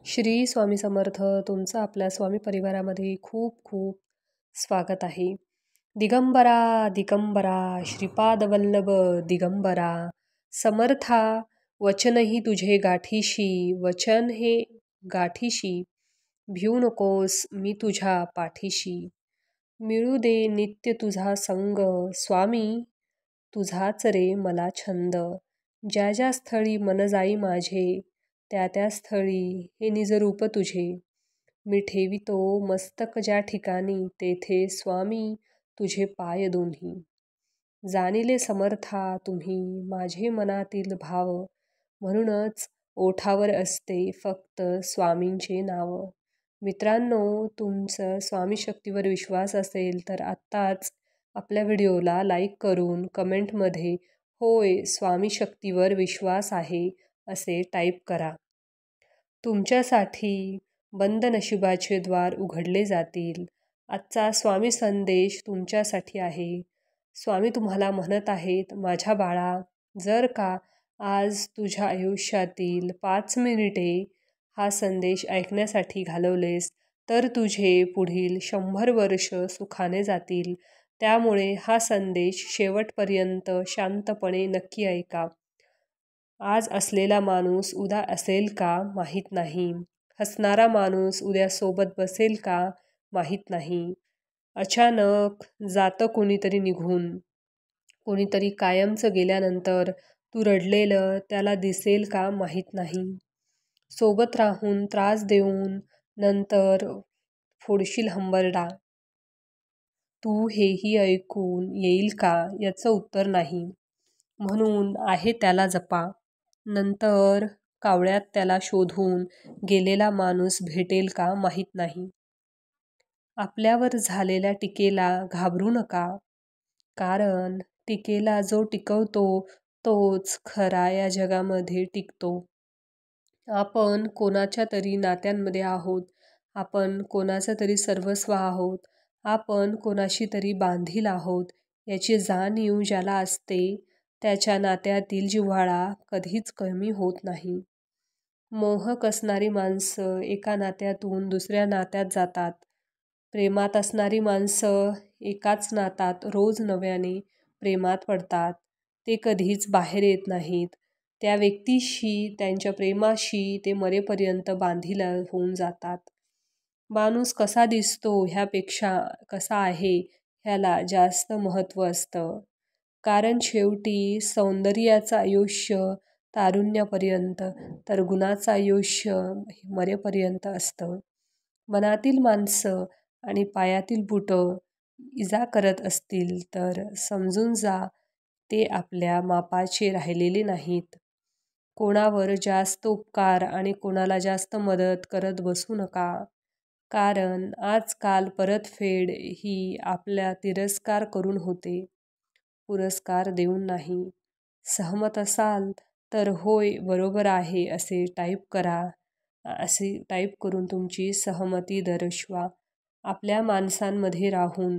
श्री स्वामी समर्थ. तुमचं आपल्या स्वामी परिवारामध्ये खूप खूप स्वागत आहे. दिगंबरा दिगंबरा श्रीपाद वल्लभ दिगंबरा समर्था, वचनही तुझे गाठीशी, वचन हे गाठीशी, भिऊ नकोस मी तुझ्या पाठीशी. मिळू दे नित्य तुझा संग, स्वामी तुझाच रे मला छंद. ज्या ज्या स्थळी मन जाई माझे, त्या त्या स्थळी हे निजरूप तुझे. मी ठेवितो मस्तक ज्या ठिकाणी, तेथे स्वामी तुझे पाय दोन्ही. जाणिले समर्था तुम्ही माझे मनातील भाव, म्हणूनच ओठावर असते फक्त स्वामींचे नाव. मित्रांनो, तुमचं स्वामी शक्तीवर विश्वास असेल तर आत्ताच आपल्या व्हिडिओला लाईक करून कमेंटमध्ये होय स्वामी शक्तीवर विश्वास आहे असे टाईप करा. तुमच्यासाठी बंद नशिबाचे द्वार उघडले जातील. आजचा स्वामी संदेश तुमच्यासाठी आहे. स्वामी तुम्हाला म्हणत आहेत, माझ्या बाळा, जर का आज तुझ्या आयुष्यातील 5 मिनिटे हा संदेश ऐकण्यासाठी घालवलेस तर तुझे पुढील 100 वर्ष सुखाने जातील. त्यामुळे हा संदेश शेवटपर्यंत शांतपणे नक्की ऐका. आज असलेला माणूस उद्या असेल का माहीत नाही. हसणारा माणूस उद्या सोबत बसेल का माहीत नाही. अचानक जातं कोणीतरी निघून. कोणीतरी कायमचं गेल्यानंतर तू रडलेलं त्याला दिसेल का माहीत नाही. सोबत राहून त्रास देऊन नंतर फोडशील हंबरडा. तू हेही ऐकून येईल का याचं उत्तर नाही. म्हणून आहे त्याला जपा. नंतर कावळ्यात त्याला शोधून गेलेला माणूस भेटेल का माहीत नाही. आपल्यावर झालेल्या टीकेला घाबरू नका, कारण टीकेला जो टिकवतो तोच खरा या जगामध्ये टिकतो. आपण कोणाच्या तरी नात्यांमध्ये आहोत, आपण कोणाचं तरी सर्वस्व आहोत, आपण कोणाशी तरी बांधील आहोत याची जाणीव ज्याला असते त्याच्या नात्यातील जिव्हाळा कधीच कमी होत नाही. मोहक असणारी माणसं एका नात्यातून दुसऱ्या नात्यात जातात. प्रेमात असणारी माणसं एकाच नातात रोज नव्याने प्रेमात पडतात. ते कधीच बाहेर येत नाहीत. त्या व्यक्तीशी, त्यांच्या प्रेमाशी ते मरेपर्यंत बांधील होऊन जातात. माणूस कसा दिसतो ह्यापेक्षा कसा आहे ह्याला जास्त महत्त्व असतं. कारण शेवटी सौंदर्याचं आयुष्य तारुण्यापर्यंत, तर गुणाचं आयुष्य मरेपर्यंत असतं. मनातील माणसं आणि पायातील बुटं इजा करत असतील तर समजून जा, ते आपल्या मापाचे राहिलेले नाहीत. कोणावर जास्त उपकार आणि कोणाला जास्त मदत करत बसू नका, कारण आजकाल परतफेड ही आपल्या तिरस्कार करून होते, पुरस्कार देऊन नाही. सहमत असाल तर होय बरोबर आहे असे टाईप करा. असे टाईप करून तुमची सहमती दर्शवा. आपल्या माणसांमध्ये राहून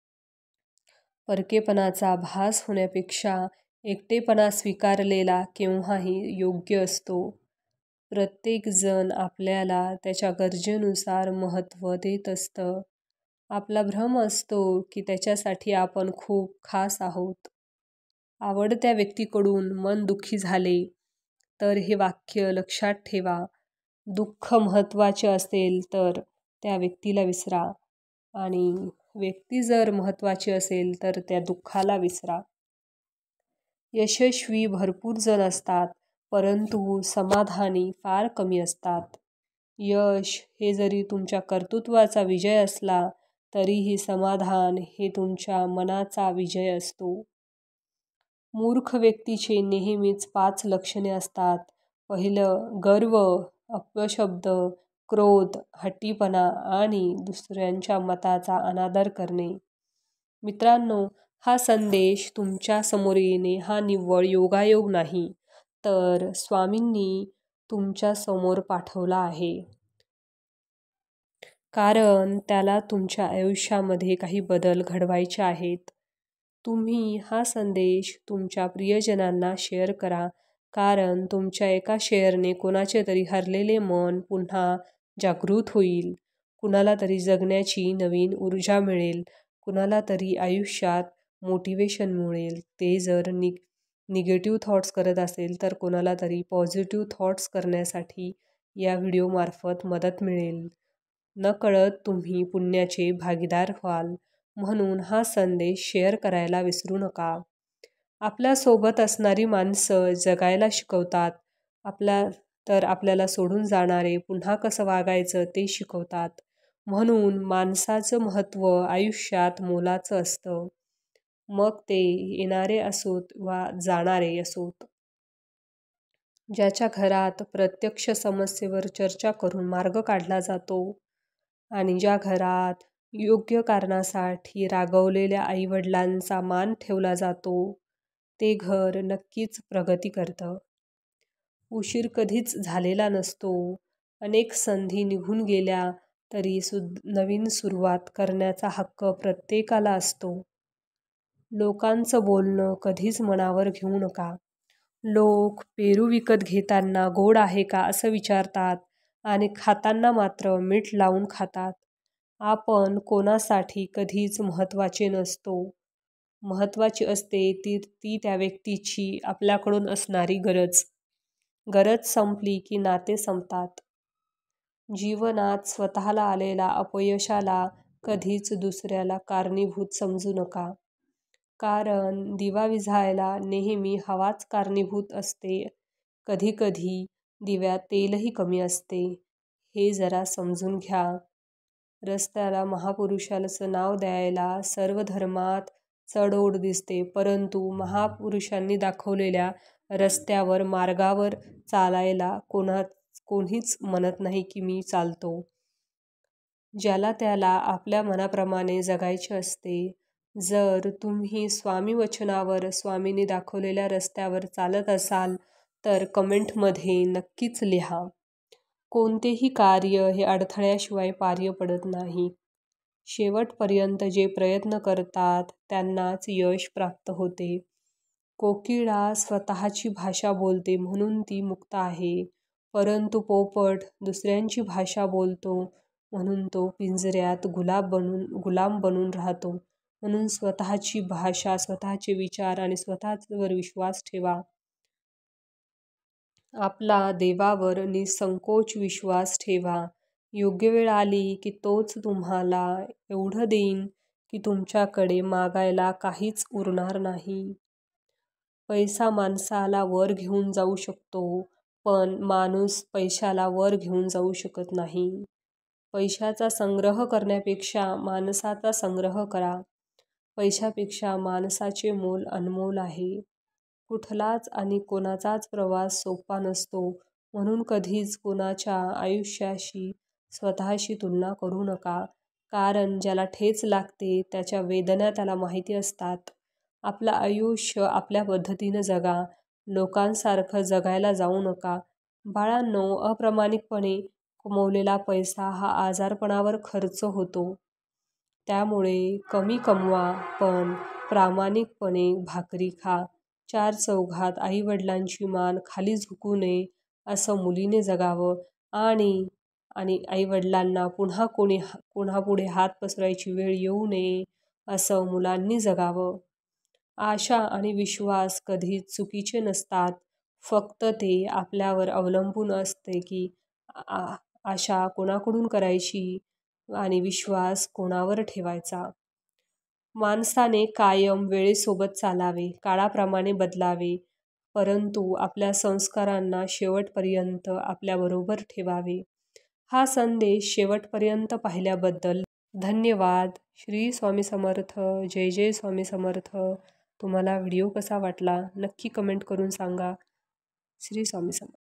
परकेपणाचा भास होण्यापेक्षा एकटेपणा स्वीकारलेला केव्हाही योग्य असतो. प्रत्येकजण आपल्याला त्याच्या गरजेनुसार महत्त्व देत असतं. आपला भ्रम असतो की त्याच्यासाठी आपण खूप खास आहोत. आवडत्या व्यक्तीकडून मन दुःखी झाले तर हे वाक्य लक्षात ठेवा. दुःख महत्त्वाचे असेल तर त्या व्यक्तीला विसरा, आणि व्यक्ती जर महत्त्वाची असेल तर त्या दुःखाला विसरा. यशस्वी भरपूर जण असतात, परंतु समाधानी फार कमी असतात. यश हे जरी तुमच्या कर्तृत्वाचा विजय असला तरीही समाधान हे तुमच्या मनाचा विजय असतो. मूर्ख व्यक्तीचे नेहमीच 5 लक्षणे असतात. पहिलं, गर्व, अपशब्द, क्रोध, हट्टीपणा आणि दुसऱ्यांच्या मताचा अनादर करणे. मित्रांनो, हा संदेश तुमच्या समोर येणे हा निव्वळ योगायोग नाही, तर स्वामींनी तुमच्या समोर पाठवला आहे. कारण त्याला तुमच्या आयुष्यामध्ये काही बदल घडवायचे आहेत. तुम्ही हा संदेश तुमच्या प्रियजनांना शेअर करा, कारण तुमच्या एका शेअरने कोणाचे तरी हरलेले मन पुन्हा जागृत होईल. कुणाला तरी जगण्याची नवीन ऊर्जा मिळेल. कुणाला तरी आयुष्यात मोटिवेशन मिळेल. ते जर निगेटिव्ह थॉट्स करत असेल तर कोणाला तरी पॉझिटिव्ह थॉट्स करण्यासाठी या व्हिडिओमार्फत मदत मिळेल. नकळत तुम्ही पुण्याचे भागीदार व्हाल. म्हणून हा संदेश शेअर करायला विसरू नका. आपल्यासोबत असणारी माणसं जगायला शिकवतात. आपल्याला सोडून जाणारे पुन्हा कसं वागायचं ते शिकवतात. म्हणून माणसाचं महत्त्व आयुष्यात मोलाचं असतं. मग ते येणारे असोत वा जाणारे असोत. ज्याच्या घरात प्रत्यक्ष समस्येवर चर्चा करून मार्ग काढला जातो आणि ज्या घरात योग्य कारणासाठी रागवलेल्या आईवडिलांचा मान ठेवला जातो, ते घर नक्कीच प्रगती करतं. उशीर कधीच झालेला नसतो. अनेक संधी निघून गेल्या तरी नवीन सुरुवात करण्याचा हक्क प्रत्येकाला असतो. लोकांचं बोलणं कधीच मनावर घेऊ नका. लोक पेरू विकत घेताना गोड आहे का असं विचारतात आणि खाताना मात्र मीठ लावून खातात. आपण कोणासाठी कधीच महत्त्वाचे नसतो. महत्त्वाची असते ती त्या व्यक्तीची आपल्याकडून असणारी गरज. गरज संपली की नाते संपतात. जीवनात स्वतःला आलेल्या अपयशाला कधीच दुसऱ्याला कारणीभूत समजू नका. कारण दिवा विझायला नेहमी हवाच कारणीभूत असते. कधीकधी दिव्यात तेलही कमी असते. हे जरा समजून घ्या. रस्त्याला महापुरुषाचं नाव द्यायला सर्व धर्मात चढओढ दिसते, परंतु महापुरुषांनी दाखवलेल्या रस्त्यावर मार्गावर चालायला कोणीच म्हणत नाही की मी चालतो. ज्याला त्याला आपल्या मनाप्रमाणे जगायचे असते. जर तुम्ही स्वामी वचनावर स्वामींनी दाखवलेल्या रस्त्यावर चालत असाल तर कमेंटमध्ये नक्कीच लिहा. कोणतेही कार्य हे अडथळ्याशिवाय पार पडत नाही. शेवटपर्यंत जे प्रयत्न करतात त्यांनाच यश प्राप्त होते. कोकिळा स्वतःची भाषा बोलते म्हणून ती मुक्त आहे, परंतु पोपट दुसऱ्यांची भाषा बोलतो म्हणून तो पिंजऱ्यात गुलाम बनून राहतो. म्हणून स्वतःची भाषा, स्वतःचे विचार आणि स्वतःवर विश्वास ठेवा. आपला देवावर निसंकोच विश्वास ठेवा. योग्य वेळ आली की तोच तुम्हाला एवढं देईन की तुमच्याकडे मागायला काहीच उरणार नाही. पैसा माणसाला वर घेऊन जाऊ शकतो, पण माणूस पैशाला वर घेऊन जाऊ शकत नाही. पैशाचा संग्रह करण्यापेक्षा माणसाचा संग्रह करा. पैशापेक्षा माणसाचे मोल अनमोल आहे. कुठलाच आणि कोणाचाच प्रवास सोपा नसतो. म्हणून कधीच कोणाच्या आयुष्याशी स्वतःशी तुलना करू नका. कारण ज्याला ठेच लागते त्याच्या वेदना त्याला माहिती असतात. आपलं आयुष्य आपल्या पद्धतीनं जगा. लोकांसारखं जगायला जाऊ नका. बाळांनो, अप्रामाणिकपणे कमवलेला पैसा हा आजारपणावर खर्च होतो. त्यामुळे कमी कमवा, पण प्रामाणिकपणे भाकरी खा. चार चौघात आईवडिलांची मान खाली झुकू नये असं मुलीने जगावं आणि आईवडिलांना कोणापुढे हात पसरवायची वेळ येऊ नये असं मुलांनी जगावं. आशा आणि विश्वास कधीच चुकीचे नसतात. फक्त ते आपल्यावर अवलंबून असते की आशा कोणाकडून करायची आणि विश्वास कोणावर ठेवायचा. माणसाने कायम वेळेसोबत चालावे, काळाप्रमाणे बदलावे, परंतु आपल्या संस्कारांना शेवटपर्यंत आपल्याबरोबर ठेवावे. हा संदेश शेवटपर्यंत पाहिल्याबद्दल धन्यवाद. श्री स्वामी समर्थ. जय जय स्वामी समर्थ. तुम्हाला व्हिडिओ कसा वाटला नक्की कमेंट करून सांगा. श्री स्वामी समर्थ.